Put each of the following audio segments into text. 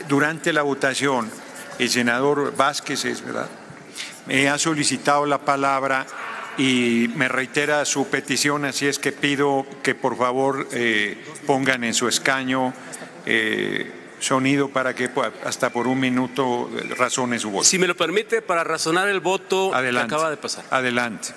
durante la votación, el senador Vázquez, es verdad, me ha solicitado la palabra y me reitera su petición, así es que pido que por favor pongan en su escaño sonido para que hasta por un minuto razone su voto. Si me lo permite, para razonar el voto que acaba de pasar. Adelante.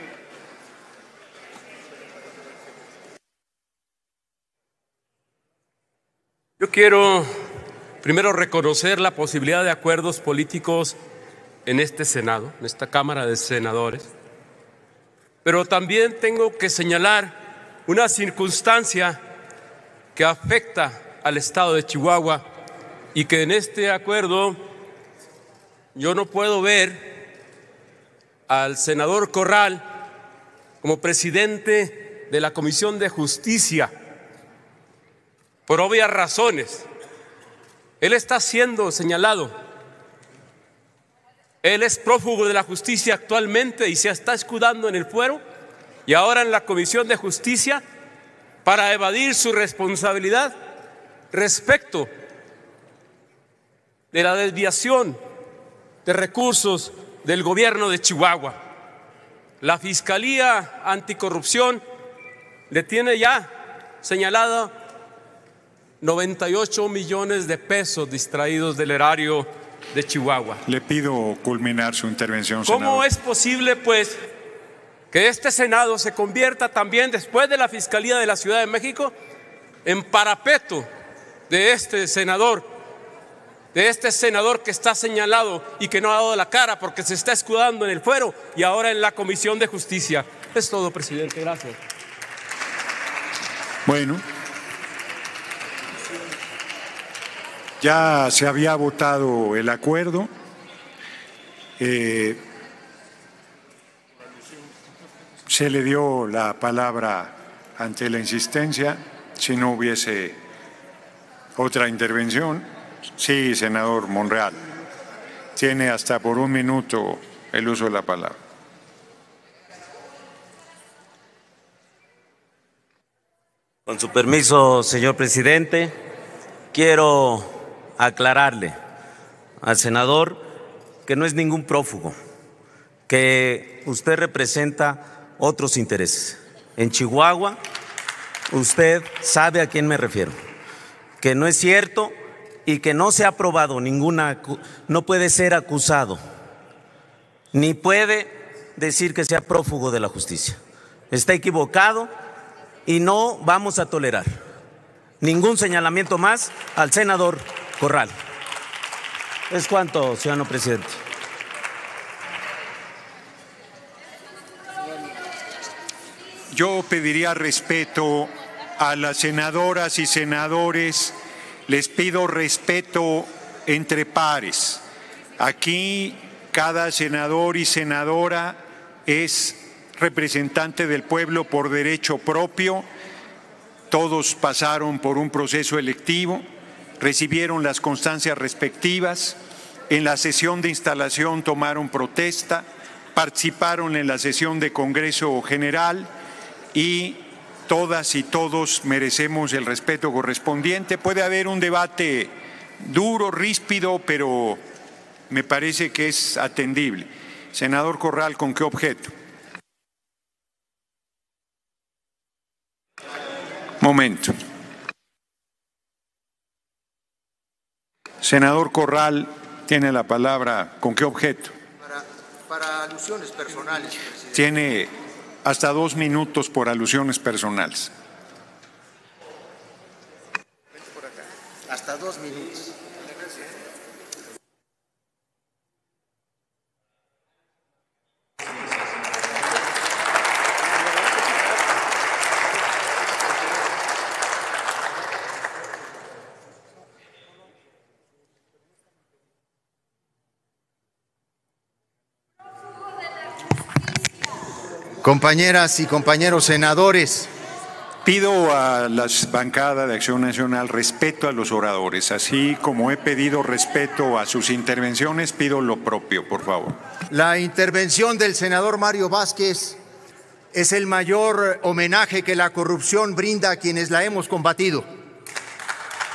Yo quiero primero reconocer la posibilidad de acuerdos políticos en este Senado, en esta Cámara de Senadores, pero también tengo que señalar una circunstancia que afecta al Estado de Chihuahua y que en este acuerdo yo no puedo ver al senador Corral como presidente de la Comisión de Justicia, por obvias razones. Él está siendo señalado. Él es prófugo de la justicia actualmente y se está escudando en el fuero y ahora en la Comisión de Justicia para evadir su responsabilidad respecto de la desviación de recursos del gobierno de Chihuahua. La Fiscalía Anticorrupción le tiene ya señalado 98 millones de pesos distraídos del erario de Chihuahua. Le pido culminar su intervención, senador. ¿Cómo es posible, pues, que este Senado se convierta también, después de la Fiscalía de la Ciudad de México, en parapeto de este senador que está señalado y que no ha dado la cara porque se está escudando en el fuero y ahora en la Comisión de Justicia? Es todo, presidente. Gracias. Bueno. Ya se había votado el acuerdo. Se le dio la palabra ante la insistencia. Si no hubiese otra intervención. Sí, senador Monreal. Tiene hasta por un minuto el uso de la palabra. Con su permiso, señor presidente, quiero aclararle al senador que no es ningún prófugo, que usted representa otros intereses. En Chihuahua, usted sabe a quién me refiero, que no es cierto y que no se ha probado no puede ser acusado, ni puede decir que sea prófugo de la justicia. Está equivocado y no vamos a tolerar ningún señalamiento más al senador Corral. Es cuanto, ciudadano presidente. Yo pediría respeto a las senadoras y senadores. Les pido respeto entre pares. Aquí cada senador y senadora es representante del pueblo por derecho propio. Todos pasaron por un proceso electivo, recibieron las constancias respectivas, en la sesión de instalación tomaron protesta, participaron en la sesión de Congreso General y todas y todos merecemos el respeto correspondiente. Puede haber un debate duro, ríspido, pero me parece que es atendible. Senador Corral, ¿con qué objeto? Momento. Senador Corral, tiene la palabra. ¿Con qué objeto? Para alusiones personales, presidente. Tiene hasta 2 minutos por alusiones personales. Vente por acá. Hasta 2 minutos. Compañeras y compañeros senadores, pido a la bancada de Acción Nacional respeto a los oradores, así como he pedido respeto a sus intervenciones, pido lo propio, por favor. La intervención del senador Mario Vázquez es el mayor homenaje que la corrupción brinda a quienes la hemos combatido.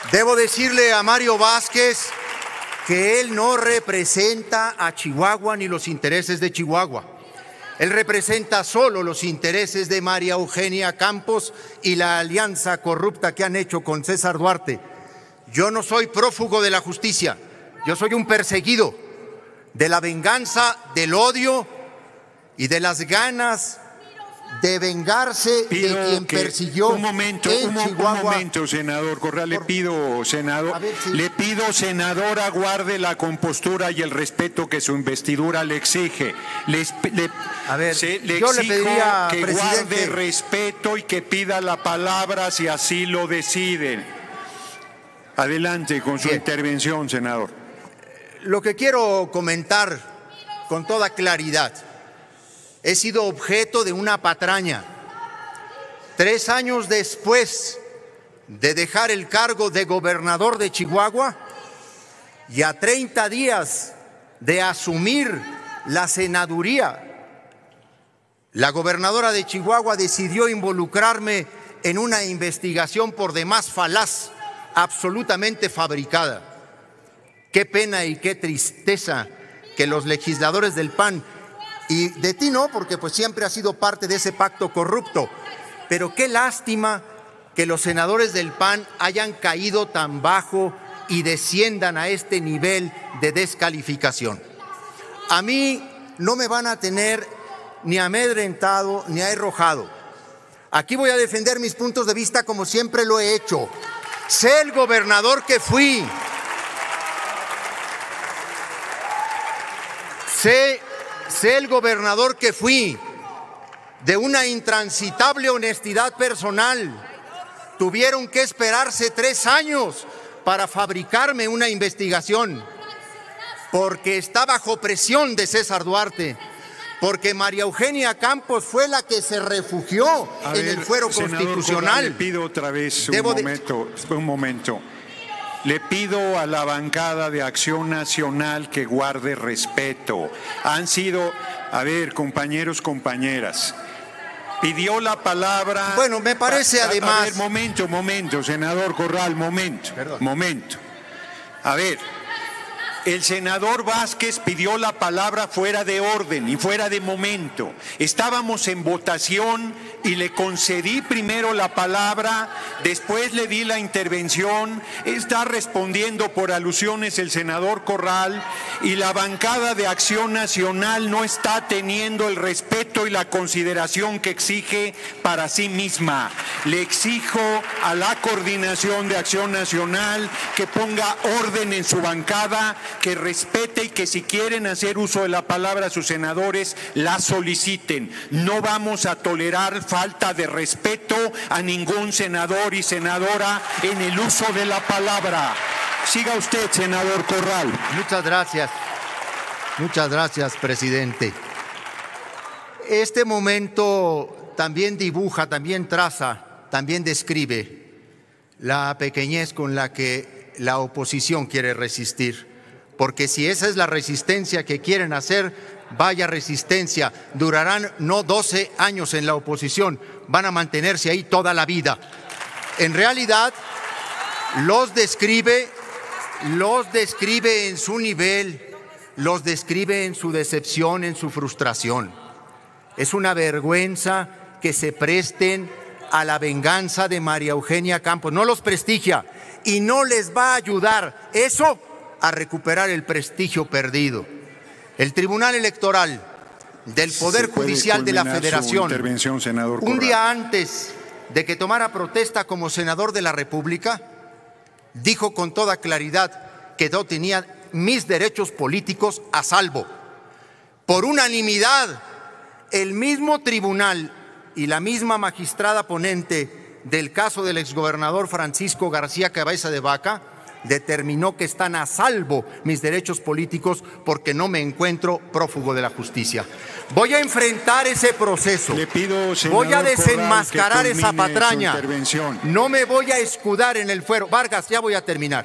Debo decirle a Mario Vázquez que él no representa a Chihuahua ni los intereses de Chihuahua. Él representa solo los intereses de María Eugenia Campos y la alianza corrupta que han hecho con César Duarte. Yo no soy prófugo de la justicia, yo soy un perseguido de la venganza, del odio y de las ganas de vengarse de quien persiguió un momento, senador Corral, le pido, senadora, guarde la compostura y el respeto que su investidura le exige. Le exijo pediría, que presidente, guarde respeto y que pida la palabra si así lo deciden. Adelante con su intervención, senador. Lo que quiero comentar con toda claridad: he sido objeto de una patraña. 3 años después de dejar el cargo de gobernador de Chihuahua y a 30 días de asumir la senaduría, la gobernadora de Chihuahua decidió involucrarme en una investigación por demás falaz, absolutamente fabricada. Qué pena y qué tristeza que los legisladores del PAN, y de ti no, porque pues siempre has sido parte de ese pacto corrupto, pero qué lástima que los senadores del PAN hayan caído tan bajo y desciendan a este nivel de descalificación. A mí no me van a tener ni amedrentado ni arrojado. Aquí voy a defender mis puntos de vista como siempre lo he hecho. Sé el gobernador que fui. Sé el gobernador que fui, de una intransitable honestidad personal. Tuvieron que esperarse 3 años para fabricarme una investigación, porque está bajo presión de César Duarte, porque María Eugenia Campos fue la que se refugió en el fuero constitucional. Corral, le pido otra vez un momento. Le pido a la bancada de Acción Nacional que guarde respeto. Han sido, compañeros, compañeras, pidió la palabra. Bueno, me parece además. A ver, momento, senador Corral, momento. A ver, el senador Vázquez pidió la palabra fuera de orden y fuera de momento. Estábamos en votación y le concedí primero la palabra, después le di la intervención. Está respondiendo por alusiones el senador Corral y la bancada de Acción Nacional no está teniendo el respeto y la consideración que exige para sí misma. Le exijo a la coordinación de Acción Nacional que ponga orden en su bancada, que respete y que si quieren hacer uso de la palabra a sus senadores, la soliciten. No vamos a tolerar falta de respeto a ningún senador y senadora en el uso de la palabra. Siga usted, senador Corral. Muchas gracias, presidente. Este momento también dibuja, también traza, también describe la pequeñez con la que la oposición quiere resistir. Porque si esa es la resistencia que quieren hacer, vaya resistencia. Durarán no 12 años en la oposición, van a mantenerse ahí toda la vida. En realidad, los describe en su nivel, los describe en su decepción, en su frustración. Es una vergüenza que se presten a la venganza de María Eugenia Campos. No los prestigia y no les va a ayudar eso a recuperar el prestigio perdido. El Tribunal Electoral del Poder Judicial de la Federación, un día antes de que tomara protesta como senador de la República, dijo con toda claridad que no tenía mis derechos políticos a salvo. Por unanimidad, el mismo tribunal y la misma magistrada ponente del caso del exgobernador Francisco García Cabeza de Vaca determinó que están a salvo mis derechos políticos porque no me encuentro prófugo de la justicia. Voy a enfrentar ese proceso. Le pido, voy a desenmascarar esa patraña. No me voy a escudar en el fuero. Vargas, ya voy a terminar.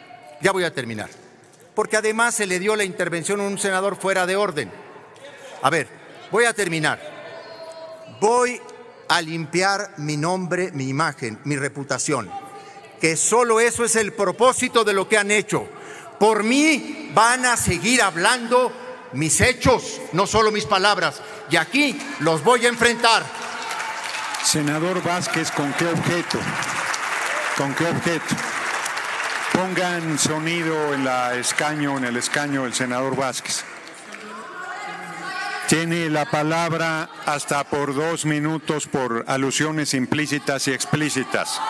Porque además se le dio la intervención a un senador fuera de orden. A ver, voy a terminar. Voy a limpiar mi nombre, mi imagen, mi reputación. que solo eso es el propósito de lo que han hecho. Por mí van a seguir hablando mis hechos, no solo mis palabras, y aquí los voy a enfrentar. Senador Vázquez, ¿con qué objeto? ¿Con qué objeto? Pongan sonido en el escaño del senador Vázquez. Tiene la palabra hasta por 2 minutos por alusiones implícitas y explícitas.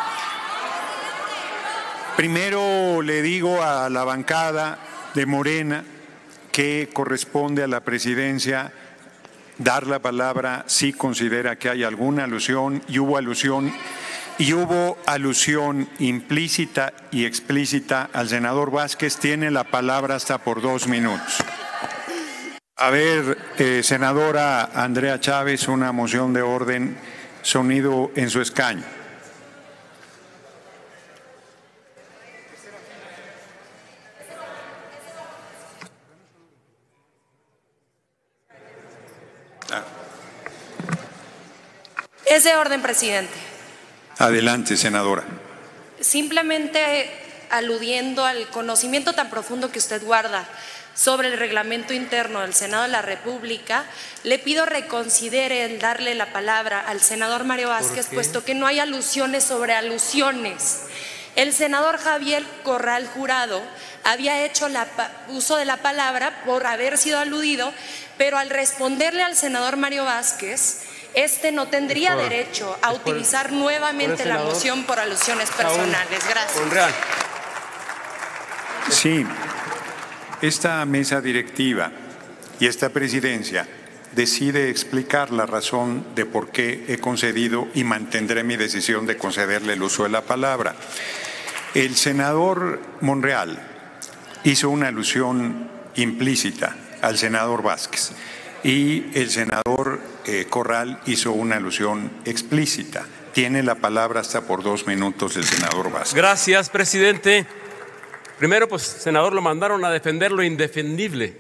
Primero le digo a la bancada de Morena que corresponde a la presidencia dar la palabra si considera que hay alguna alusión, y hubo alusión implícita y explícita al senador Vázquez. Tiene la palabra hasta por 2 minutos. A ver, senadora Andrea Chávez, una moción de orden, sonido en su escaño. Es de orden, presidente. Adelante, senadora. Simplemente aludiendo al conocimiento tan profundo que usted guarda sobre el reglamento interno del Senado de la República, le pido reconsidere el darle la palabra al senador Mario Vázquez, puesto que no hay alusiones sobre alusiones. El senador Javier Corral Jurado había hecho uso de la palabra por haber sido aludido, pero al responderle al senador Mario Vázquez, no tendría derecho a utilizar nuevamente la moción por alusiones personales. Gracias. Sí, esta mesa directiva y esta presidencia decide explicar la razón de por qué he concedido y mantendré mi decisión de concederle el uso de la palabra. El senador Monreal hizo una alusión implícita al senador Vázquez y el senador Corral hizo una alusión explícita. Tiene la palabra hasta por 2 minutos el senador Vázquez. Gracias, presidente. Primero, pues, senador, lo mandaron a defender lo indefendible.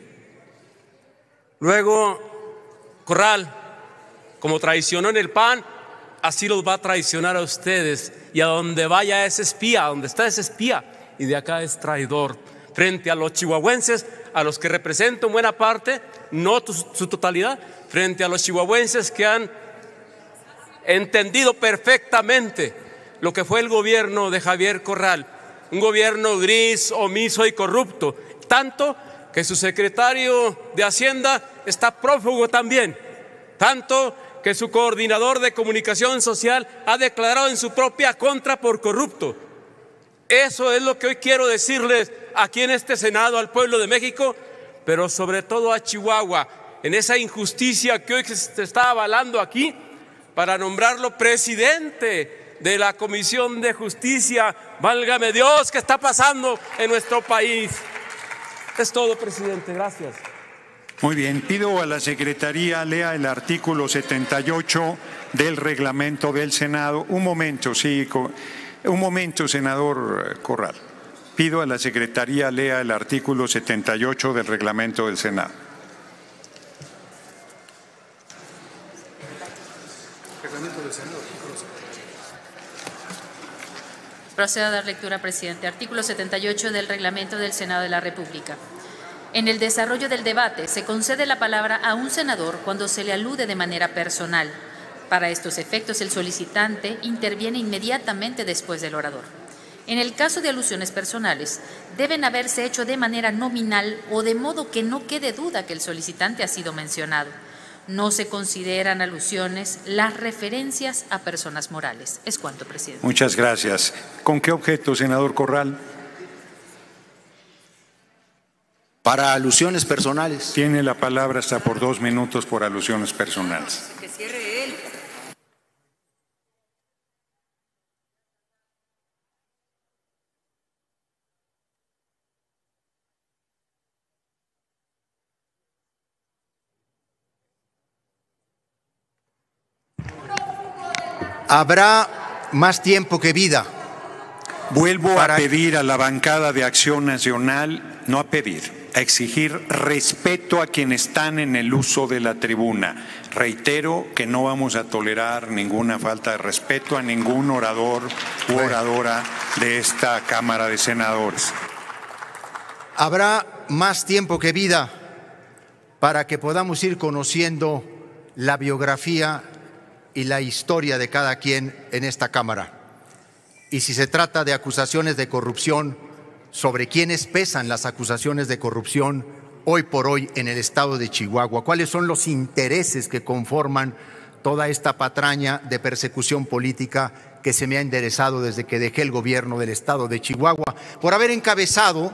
Luego, Corral, como traicionó en el PAN, así los va a traicionar a ustedes. Y a donde vaya es espía, a donde está es espía, y de acá es traidor. Frente a los chihuahuenses, a los que represento en buena parte, no su totalidad, frente a los chihuahuenses que han entendido perfectamente lo que fue el gobierno de Javier Corral, un gobierno gris, omiso y corrupto, tanto que su secretario de Hacienda está prófugo también, tanto que su coordinador de comunicación social ha declarado en su propia contra por corrupto. Eso es lo que hoy quiero decirles aquí en este Senado al pueblo de México, pero sobre todo a Chihuahua, en esa injusticia que hoy se está avalando aquí para nombrarlo presidente de la Comisión de Justicia. Válgame Dios, ¿qué está pasando en nuestro país? Es todo, presidente. Gracias. Muy bien, pido a la Secretaría lea el artículo 78 del reglamento del Senado. Un momento, sí, un momento, senador Corral. Pido a la Secretaría lea el artículo 78 del reglamento del Senado. Procedo a dar lectura, presidente. Artículo 78 del reglamento del Senado de la República. En el desarrollo del debate se concede la palabra a un senador cuando se le alude de manera personal. Para estos efectos, el solicitante interviene inmediatamente después del orador. En el caso de alusiones personales, deben haberse hecho de manera nominal o de modo que no quede duda que el solicitante ha sido mencionado. No se consideran alusiones las referencias a personas morales. Es cuanto, presidente. Muchas gracias. ¿Con qué objeto, senador Corral? Para alusiones personales. Tiene la palabra hasta por 2 minutos por alusiones personales. Que cierre él. Habrá más tiempo que vida. Vuelvo a pedir a la bancada de Acción Nacional, no a pedir, a exigir respeto a quienes están en el uso de la tribuna. Reitero que no vamos a tolerar ninguna falta de respeto a ningún orador u oradora de esta Cámara de Senadores. Habrá más tiempo que vida para que podamos ir conociendo la biografía y la historia de cada quien en esta Cámara. Y si se trata de acusaciones de corrupción, sobre quiénes pesan las acusaciones de corrupción hoy por hoy en el estado de Chihuahua, cuáles son los intereses que conforman toda esta patraña de persecución política que se me ha enderezado desde que dejé el gobierno del estado de Chihuahua, por haber encabezado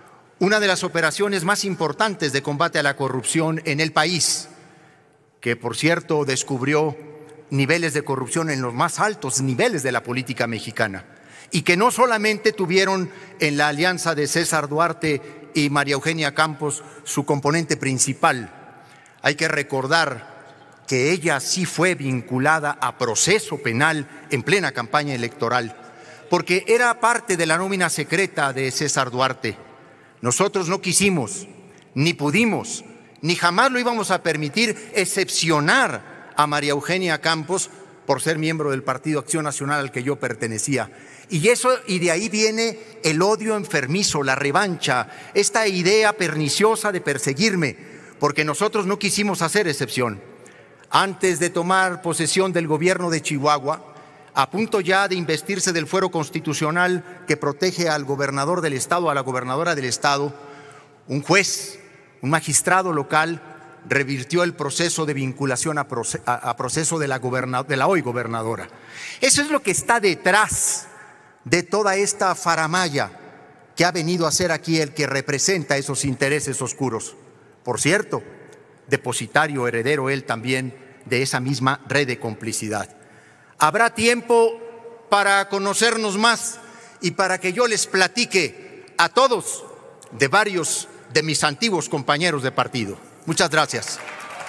una de las operaciones más importantes de combate a la corrupción en el país, que por cierto descubrió niveles de corrupción en los más altos niveles de la política mexicana, y que no solamente tuvieron en la alianza de César Duarte y María Eugenia Campos su componente principal. Hay que recordar que ella sí fue vinculada a proceso penal en plena campaña electoral, porque era parte de la nómina secreta de César Duarte. Nosotros no quisimos, ni pudimos, ni jamás lo íbamos a permitir excepcionar a María Eugenia Campos por ser miembro del Partido Acción Nacional al que yo pertenecía. Y de ahí viene el odio enfermizo, la revancha, esta idea perniciosa de perseguirme, porque nosotros no quisimos hacer excepción. Antes de tomar posesión del gobierno de Chihuahua, a punto ya de investirse del fuero constitucional que protege al gobernador del estado, a la gobernadora del estado, un juez, un magistrado local, revirtió el proceso de vinculación a proceso de la hoy gobernadora. Eso es lo que está detrás de toda esta faramalla que ha venido a ser aquí el que representa esos intereses oscuros. Por cierto, depositario, heredero él también de esa misma red de complicidad. Habrá tiempo para conocernos más y para que yo les platique a todos de varios de mis antiguos compañeros de partido. Muchas gracias.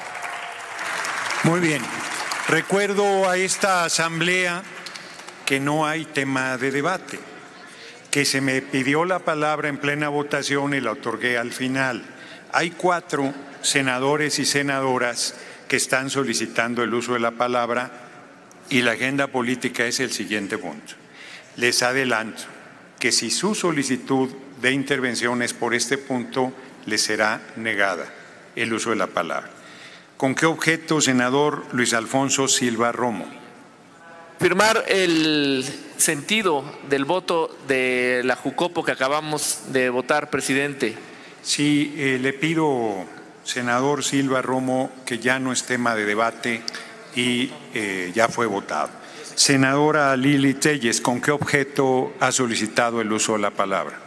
Muy bien. Recuerdo a esta asamblea que no hay tema de debate, que se me pidió la palabra en plena votación y la otorgué al final. Hay 4 senadores y senadoras que están solicitando el uso de la palabra y la agenda política es el siguiente punto. Les adelanto que si su solicitud de intervención es por este punto, les será negada el uso de la palabra. ¿Con qué objeto, senador Luis Alfonso Silva Romo? Firmar el sentido del voto de la Jucopo que acabamos de votar, presidente. Sí, le pido, senador Silva Romo, que ya no es tema de debate y ya fue votado. Senadora Lili Telles, ¿con qué objeto ha solicitado el uso de la palabra?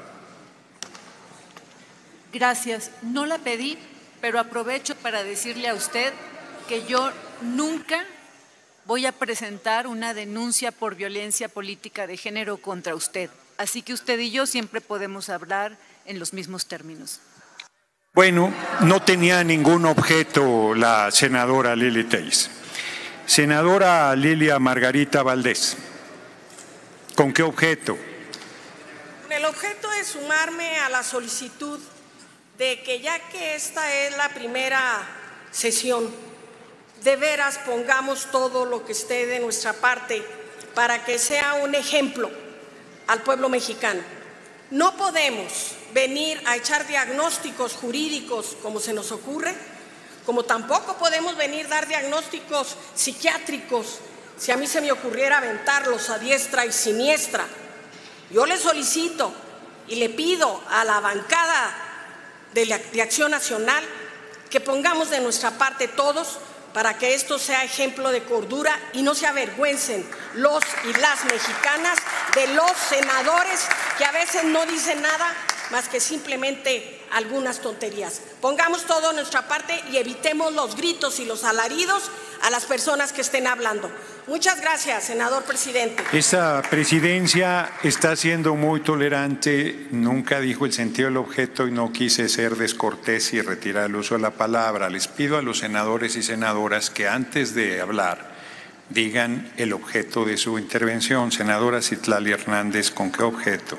Gracias. No la pedí, pero aprovecho para decirle a usted que yo nunca voy a presentar una denuncia por violencia política de género contra usted. Así que usted y yo siempre podemos hablar en los mismos términos. Bueno, no tenía ningún objeto la senadora Lili Telles. Senadora Lilia Margarita Valdés, ¿con qué objeto? El objeto de sumarme a la solicitud de que ya que esta es la primera sesión, de veras pongamos todo lo que esté de nuestra parte para que sea un ejemplo al pueblo mexicano. No podemos venir a echar diagnósticos jurídicos como se nos ocurre, como tampoco podemos venir a dar diagnósticos psiquiátricos si a mí se me ocurriera aventarlos a diestra y siniestra. Yo le solicito y le pido a la bancada de Acción Nacional que pongamos de nuestra parte todos para que esto sea ejemplo de cordura y no se avergüencen los y las mexicanas de los senadores que a veces no dicen nada más que simplemente algunas tonterías. Pongamos todo de nuestra parte y evitemos los gritos y los alaridos a las personas que estén hablando. Muchas gracias, senador presidente. Esta presidencia está siendo muy tolerante, nunca dijo el sentido del objeto y no quise ser descortés y retirar el uso de la palabra. Les pido a los senadores y senadoras que antes de hablar digan el objeto de su intervención. Senadora Citlali Hernández, ¿con qué objeto?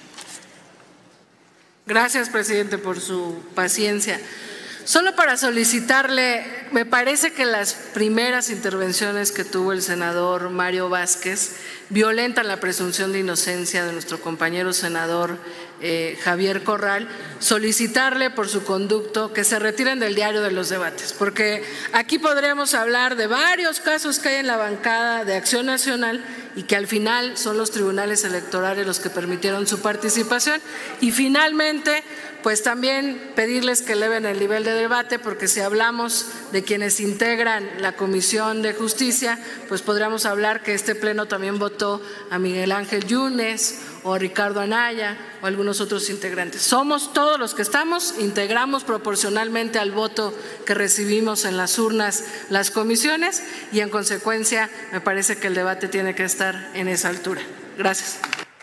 Gracias, presidente, por su paciencia. Solo para solicitarle, me parece que las primeras intervenciones que tuvo el senador Mario Vázquez violentan la presunción de inocencia de nuestro compañero senador Javier Corral. Solicitarle por su conducto que se retiren del diario de los debates, porque aquí podremos hablar de varios casos que hay en la bancada de Acción Nacional y que al final son los tribunales electorales los que permitieron su participación. Y finalmente, pues también pedirles que eleven el nivel de debate, porque si hablamos de quienes integran la Comisión de Justicia, pues podríamos hablar que este pleno también votó a Miguel Ángel Yunes o a Ricardo Anaya o algunos otros integrantes. Somos todos los que estamos, integramos proporcionalmente al voto que recibimos en las urnas las comisiones y en consecuencia me parece que el debate tiene que estar en esa altura. Gracias.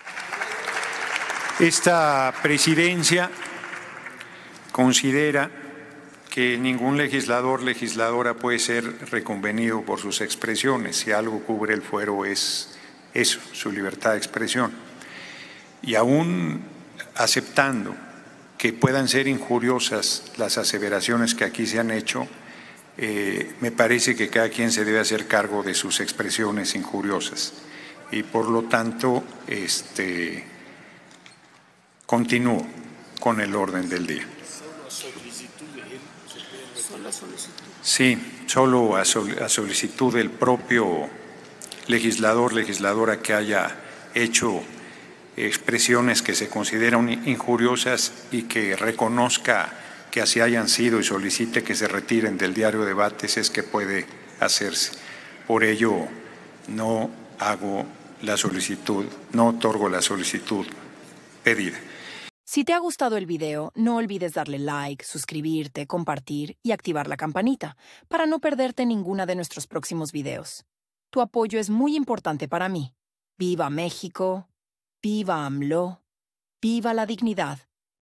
Esta presidencia considera que ningún legislador, legisladora puede ser reconvenido por sus expresiones. Si algo cubre el fuero es eso, su libertad de expresión. Y aún aceptando que puedan ser injuriosas las aseveraciones que aquí se han hecho, me parece que cada quien se debe hacer cargo de sus expresiones injuriosas. Y por lo tanto, continúo con el orden del día. Sí, solo a solicitud del propio legislador, legisladora que haya hecho expresiones que se consideran injuriosas y que reconozca que así hayan sido y solicite que se retiren del diario de debates, es que puede hacerse. Por ello, no hago la solicitud, no otorgo la solicitud pedida. Si te ha gustado el video, no olvides darle like, suscribirte, compartir y activar la campanita para no perderte ninguna de nuestros próximos videos. Tu apoyo es muy importante para mí. ¡Viva México! ¡Viva AMLO! ¡Viva la dignidad!